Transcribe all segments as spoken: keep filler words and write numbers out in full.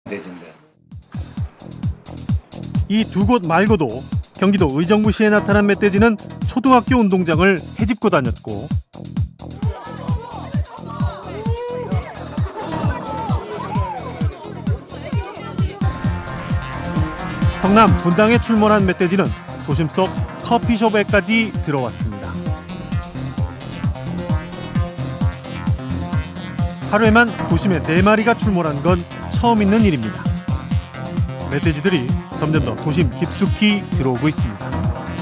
이 두 곳 말고도 경기도 의정부시에 나타난 멧돼지는 초등학교 운동장을 헤집고 다녔고, 성남 분당에 출몰한 멧돼지는 도심 속 커피숍에까지 들어왔습니다. 하루에만 도심에 네 마리가 출몰한 건 처음 있는 일입니다. 멧돼지들이 점점 더 도심 깊숙이 들어오고 있습니다.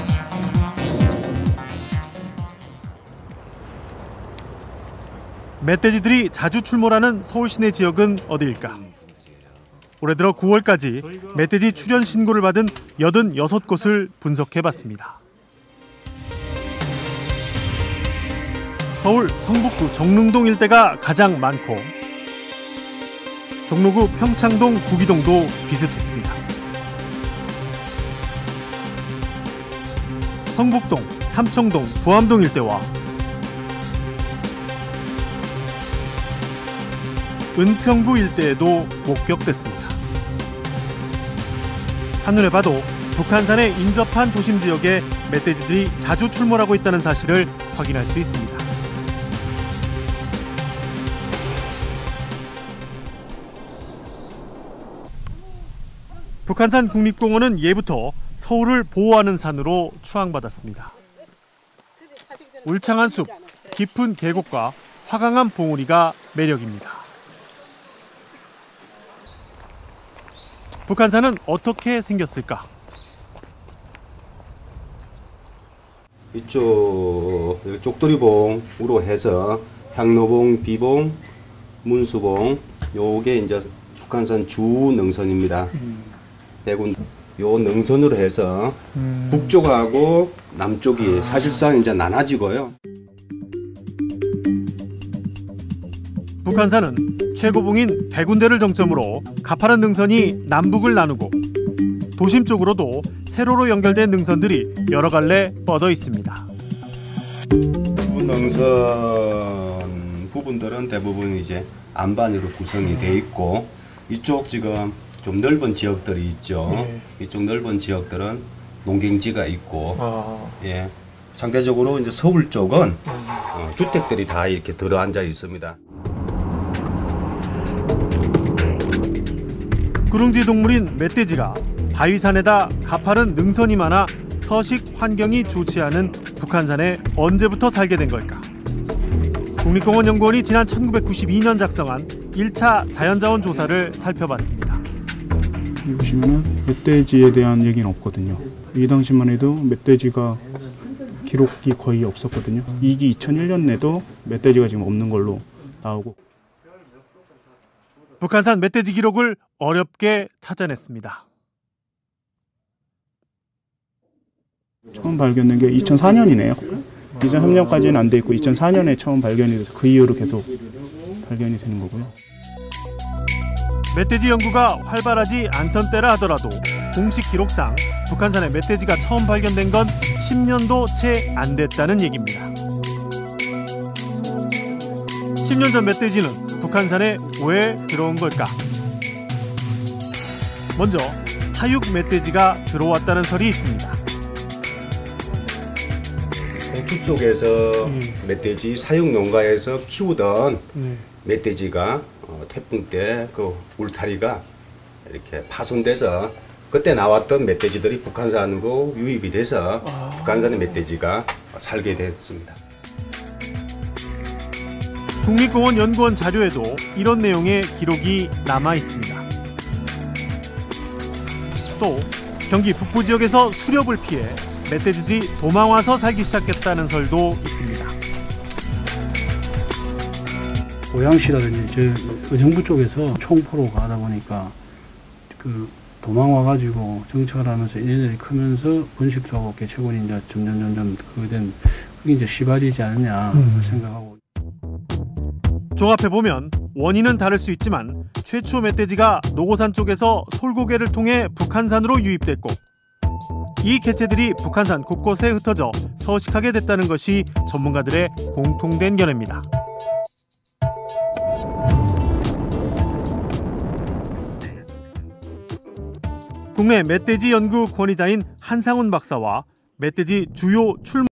멧돼지들이 자주 출몰하는 서울 시내 지역은 어디일까? 올해 들어 구월까지 멧돼지 출현 신고를 받은 여든여섯 곳을 분석해봤습니다. 서울 성북구 정릉동 일대가 가장 많고, 종로구 평창동 구기동도 비슷했습니다. 성북동, 삼청동, 부암동 일대와 은평구 일대에도 목격됐습니다. 한눈에 봐도 북한산에 인접한 도심 지역에 멧돼지들이 자주 출몰하고 있다는 사실을 확인할 수 있습니다. 북한산 국립공원은 예부터 서울을 보호하는 산으로 추앙받았습니다. 울창한 숲, 깊은 계곡과 화강한 봉우리가 매력입니다. 북한산은 어떻게 생겼을까? 이쪽 쪽돌이봉으로 해서 향로봉, 비봉, 문수봉, 요게 이제 북한산 주 능선입니다. 음. 대군 요 능선으로 해서 음. 북쪽하고 남쪽이 사실상 이제 나눠지고요. 북한산은 최고봉인 백운대를 정점으로 가파른 능선이 남북을 나누고, 도심 쪽으로도 세로로 연결된 능선들이 여러 갈래 뻗어 있습니다. 능선 부분들은 대부분 이제 안반으로 구성이 돼 있고, 이쪽 지금 좀 넓은 지역들이 있죠. 네. 이쪽 넓은 지역들은 농경지가 있고, 아. 예, 상대적으로 이제 서울 쪽은 음. 어, 주택들이 다 이렇게 들어앉아 있습니다. 구릉지 동물인 멧돼지가 바위산에다 가파른 능선이 많아 서식 환경이 좋지 않은 북한산에 언제부터 살게 된 걸까? 국립공원연구원이 지난 천구백구십이 년 작성한 일 차 자연자원 조사를 살펴봤습니다. 여기 보시면은 멧돼지에 대한 얘기는 없거든요. 이 당시만 해도 멧돼지가 기록이 거의 없었거든요. 이기 이천일 년 내도 멧돼지가 지금 없는 걸로 나오고. 북한산 멧돼지 기록을 어렵게 찾아냈습니다. 처음 발견된 게 이천사 년이네요. 이천삼 년까지는 안 돼 있고 이천사 년에 처음 발견이 돼서 그 이후로 계속 발견이 되는 거고요. 멧돼지 연구가 활발하지 않던 때라 하더라도 공식 기록상 북한산에 멧돼지가 처음 발견된 건 십 년도 채 안 됐다는 얘기입니다. 십 년 전 멧돼지는 북한산에 왜 들어온 걸까? 먼저 사육 멧돼지가 들어왔다는 설이 있습니다. 홍추 쪽에서 음. 멧돼지 사육 농가에서 키우던 음. 멧돼지가 어, 태풍 때 그 울타리가 이렇게 파손돼서 그때 나왔던 멧돼지들이 북한산으로 유입이 돼서 아. 북한산의 멧돼지가 살게 됐습니다. 국립공원 연구원 자료에도 이런 내용의 기록이 남아 있습니다. 또 경기 북부 지역에서 수렵을 피해 멧돼지들이 도망와서 살기 시작했다는 설도 있습니다. 고양시라든지 저 의정부 쪽에서 총포로가 하다 보니까 그 도망와가지고 정착을 하면서 얘네들이 크면서 번식도 하고 개체군이 이제 점점 점점 그게 된 그게 이제 시발이지 않느냐 음. 생각하고. 종합해보면 원인은 다를 수 있지만 최초 멧돼지가 노고산 쪽에서 솔고개를 통해 북한산으로 유입됐고, 이 개체들이 북한산 곳곳에 흩어져 서식하게 됐다는 것이 전문가들의 공통된 견해입니다. 국내 멧돼지 연구 권위자인 한상훈 박사와 멧돼지 주요 출몰